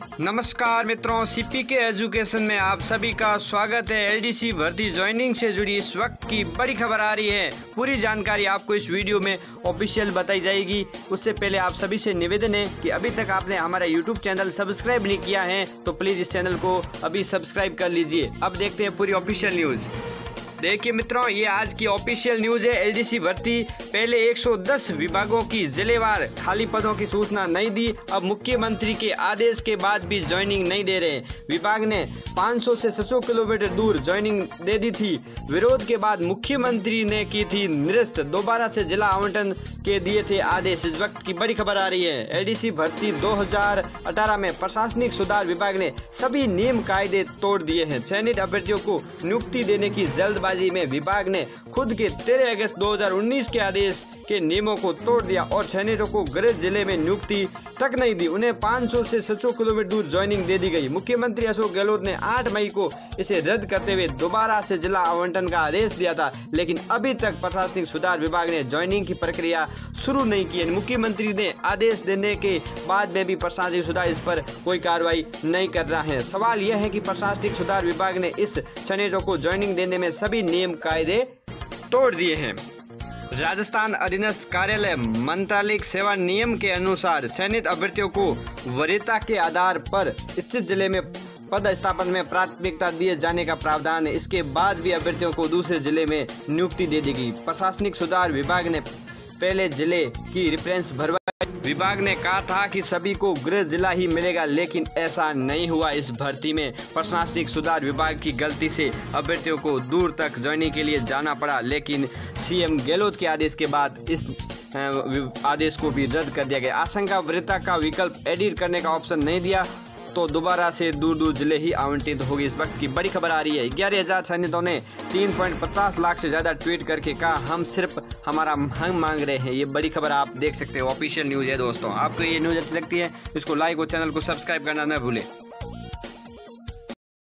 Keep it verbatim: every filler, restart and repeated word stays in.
नमस्कार मित्रों, सीपी के एजुकेशन में आप सभी का स्वागत है। एलडीसी भर्ती ज्वाइनिंग से जुड़ी इस वक्त की बड़ी खबर आ रही है। पूरी जानकारी आपको इस वीडियो में ऑफिशियल बताई जाएगी। उससे पहले आप सभी से निवेदन है कि अभी तक आपने हमारा यूट्यूब चैनल सब्सक्राइब नहीं किया है तो प्लीज़ इस चैनल को अभी सब्सक्राइब कर लीजिए। अब देखते हैं पूरी ऑफिशियल न्यूज़। देखिए मित्रों, ये आज की ऑफिशियल न्यूज़ है। एलडीसी भर्ती पहले एक सौ दस विभागों की जिलेवार खाली पदों की सूचना नहीं दी। अब मुख्यमंत्री के आदेश के बाद भी ज्वाइनिंग नहीं दे रहे। विभाग ने पाँच सौ से छह सौ किलोमीटर दूर ज्वाइनिंग दे दी थी। विरोध के बाद मुख्यमंत्री ने की थी निरस्त, दोबारा से जिला आवंटन के दिए थे आदेश। इस वक्त की बड़ी खबर आ रही है। एलडीसी भर्ती दो हज़ार अठारह में प्रशासनिक सुधार विभाग ने सभी नियम कायदे तोड़ दिए हैं। चयनित अभ्यर्थियों को नियुक्ति देने की जल्दबाजी में विभाग ने खुद के तेरह अगस्त दो हज़ार उन्नीस के आदेश के नियमों को तोड़ दिया और चयनितों को गृह जिले में नियुक्ति तक नहीं दी। उन्हें पाँच सौ से छह सौ किलोमीटर दूर ज्वाइनिंग दे दी गई। मुख्यमंत्री अशोक गहलोत ने आठ मई को इसे रद्द करते हुए दोबारा से जिला आवंटन का आदेश दिया था, लेकिन अभी तक प्रशासनिक सुधार विभाग ने ज्वाइनिंग की प्रक्रिया शुरू नहीं की है। मुख्यमंत्री ने आदेश देने के बाद में भी प्रशासनिक सुधार इस पर कोई कार्रवाई नहीं कर रहा है। सवाल यह है कि प्रशासनिक सुधार विभाग ने इस चयनितों को ज्वाइनिंग देने में सभी नियम कायदे तोड़ दिए हैं। राजस्थान अधीनस्थ कार्यालय मंत्रालयिक सेवा नियम के अनुसार चयनित अभ्यर्थियों को वरीयता के आधार पर स्थित जिले में पद स्थापन में प्राथमिकता दिए जाने का प्रावधान है। इसके बाद भी अभ्यर्थियों को दूसरे जिले में नियुक्ति दे दी गई। प्रशासनिक सुधार विभाग ने पहले जिले की रेफरेंस भरवाई। विभाग ने कहा था कि सभी को गृह जिला ही मिलेगा, लेकिन ऐसा नहीं हुआ। इस भर्ती में प्रशासनिक सुधार विभाग की गलती से अभ्यर्थियों को दूर तक ज्वाइनिंग के लिए जाना पड़ा, लेकिन सीएम गहलोत के आदेश के बाद इस आदेश को भी रद्द कर दिया गया। आशंका वरीयता का विकल्प एडिट करने का ऑप्शन नहीं दिया तो दोबारा से दूर दूर जिले ही आवंटित होगी। इस वक्त की बड़ी खबर आ रही है। ग्यारह हजार चयनितों ने तीन पॉइंट पचास लाख से ज़्यादा ट्वीट करके कहा हम सिर्फ हमारा हंग मांग रहे हैं। ये बड़ी खबर आप देख सकते हो, ऑफिशियल न्यूज़ है दोस्तों। आपको ये न्यूज़ अच्छी लगती है इसको लाइक और चैनल को सब्सक्राइब करना न भूलें।